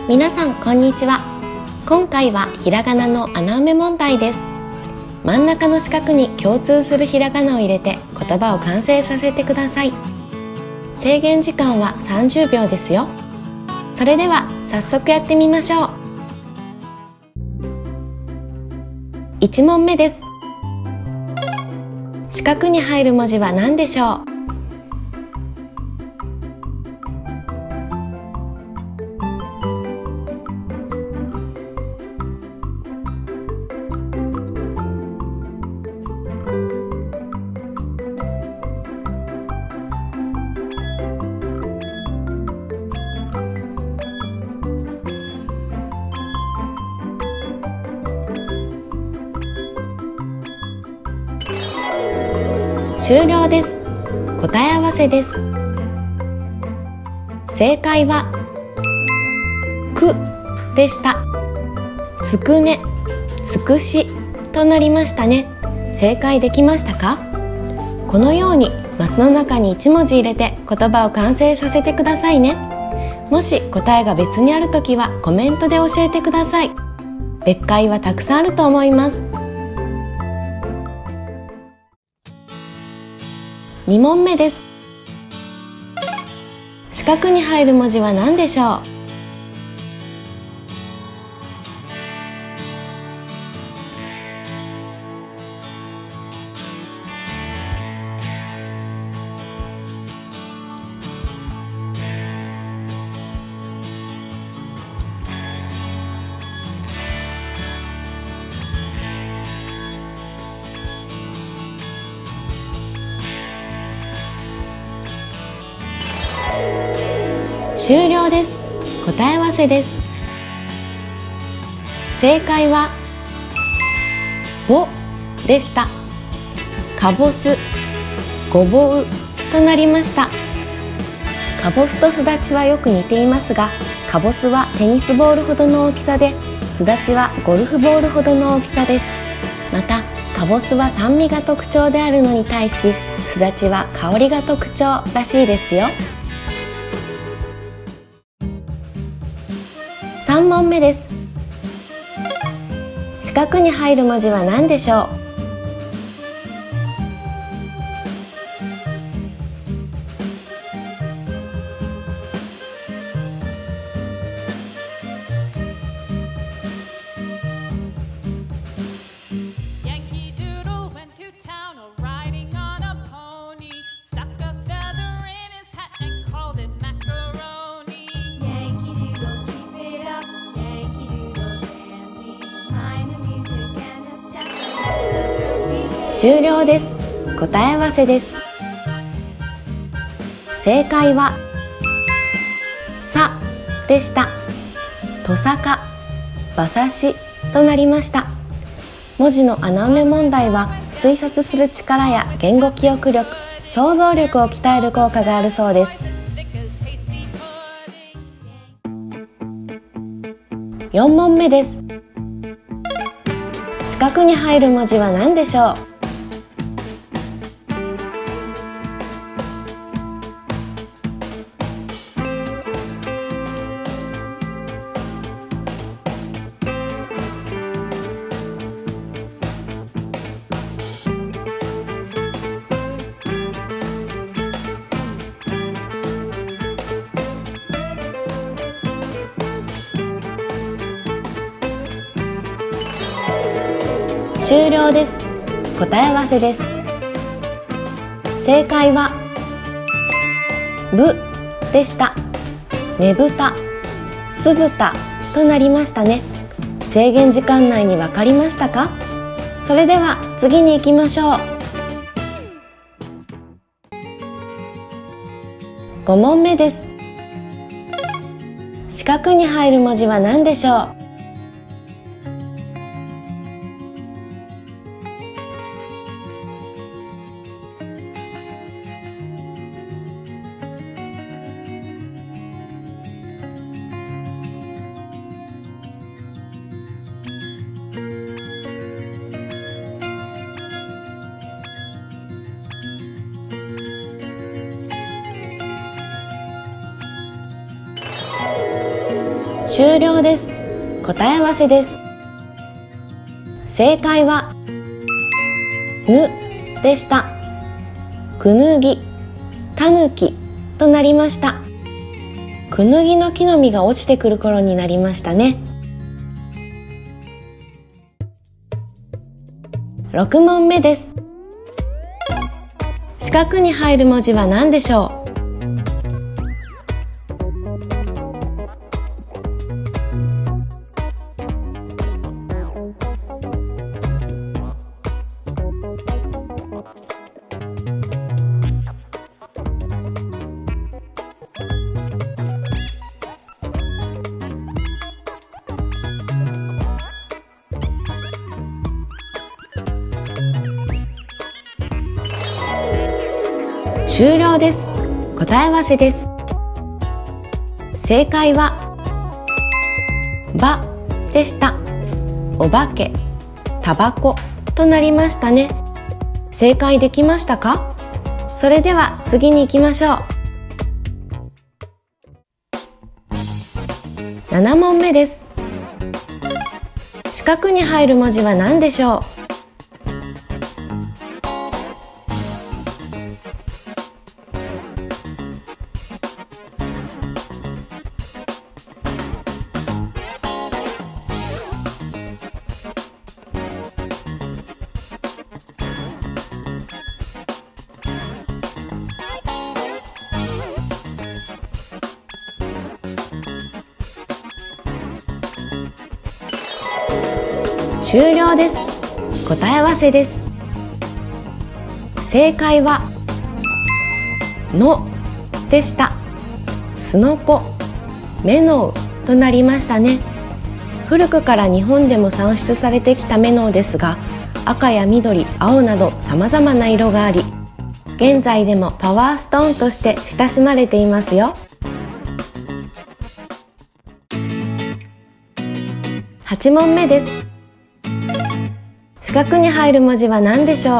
皆さんこんにちは。今回はひらがなの穴埋め問題です。真ん中の四角に共通するひらがなを入れて言葉を完成させてください。制限時間は30秒ですよ。それでは早速やってみましょう。1問目です。四角に入る文字は何でしょう？終了です。答え合わせです。正解はくでした。つくね、つくしとなりましたね。正解できましたか？このようにマスの中に1文字入れて言葉を完成させてくださいね。もし答えが別にあるときはコメントで教えてください。別解はたくさんあると思います。2問目です。四角に入る文字は何でしょう？終了です。答え合わせです。正解はぼでした。かぼす、ごぼうとなりました。かぼすとすだちはよく似ていますが、かぼすはテニスボールほどの大きさで、すだちはゴルフボールほどの大きさです。また、かぼすは酸味が特徴であるのに対し、すだちは香りが特徴らしいですよ。3問目です。四角に入る文字は何でしょう？終了です。答え合わせです。正解はさでした。とさか、馬刺しとなりました。文字の穴埋め問題は推察する力や言語記憶力、想像力を鍛える効果があるそうです。4問目です。四角に入る文字は何でしょう？終了です。答え合わせです。正解はぶでした。ねぶた、すぶたとなりましたね。制限時間内に分かりましたか？それでは次に行きましょう。5問目です。四角に入る文字は何でしょう？ 終了です。答え合わせです。正解はぬでした。くぬぎ、たぬきとなりました。くぬぎの木の実が落ちてくる頃になりましたね。6問目です。四角に入る文字は何でしょう？終了です。答え合わせです。正解はばでした。お化け、タバコとなりましたね。正解できましたか？それでは次に行きましょう。7問目です。四角に入る文字は何でしょう？終了です。答え合わせです。正解はのでした。すのこ、メノウとなりましたね。古くから日本でも産出されてきたメノウですが、赤や緑、青など様々な色があり、現在でもパワーストーンとして親しまれていますよ。8問目です。四角に入る文字は何でしょう？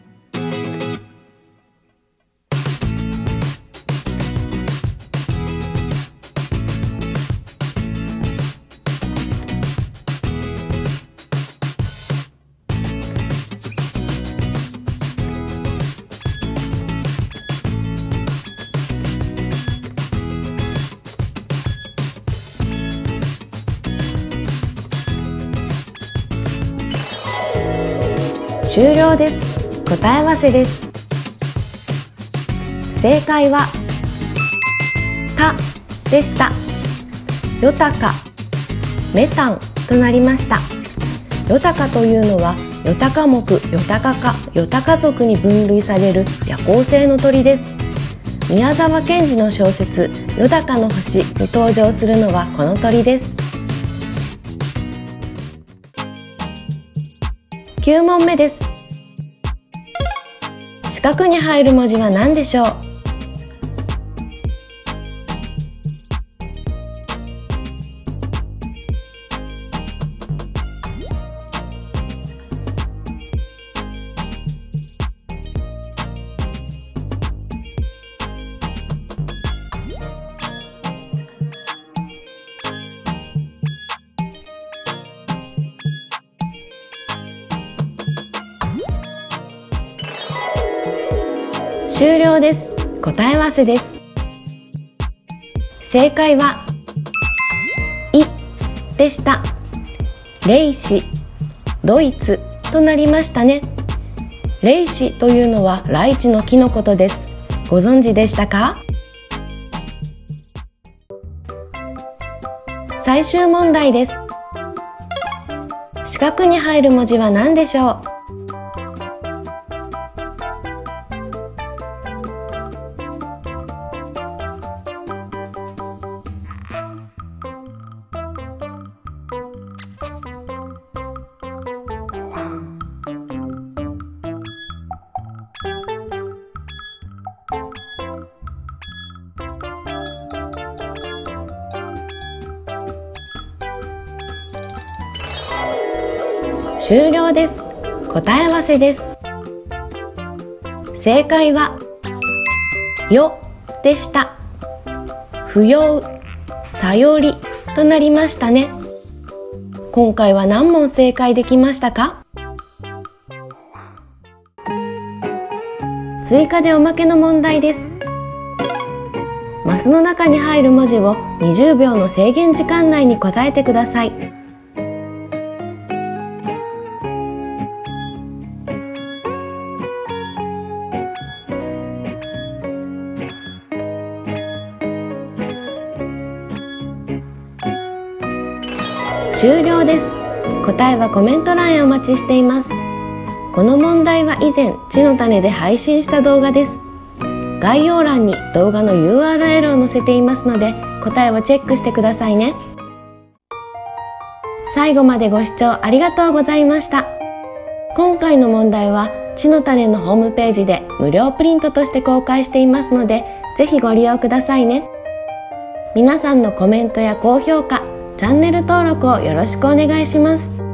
終了です。答え合わせです。正解はたでした。ヨタカ、メタンとなりました。ヨタカというのはヨタカ目、ヨタカ科、ヨタカ属に分類される夜行性の鳥です。宮沢賢治の小説「よだかの星」に登場するのはこの鳥です。9問目です。四角に入る文字は何でしょう？終了です。答え合わせです。正解はいでした。レイシ、ドイツとなりましたね。レイシというのはライチの木のことです。ご存知でしたか？最終問題です。四角に入る文字は何でしょう？終了です。答え合わせです。正解はよでした。不要、さよりとなりましたね。今回は何問正解できましたか？追加でおまけの問題です。マスの中に入る文字を20秒の制限時間内に答えてください。終了です。答えはコメント欄へお待ちしています。この問題は以前、知の種で配信した動画です。概要欄に動画の URL を載せていますので、答えをチェックしてくださいね。最後までご視聴ありがとうございました。今回の問題は、知の種のホームページで無料プリントとして公開していますので、ぜひご利用くださいね。皆さんのコメントや高評価、チャンネル登録をよろしくお願いします。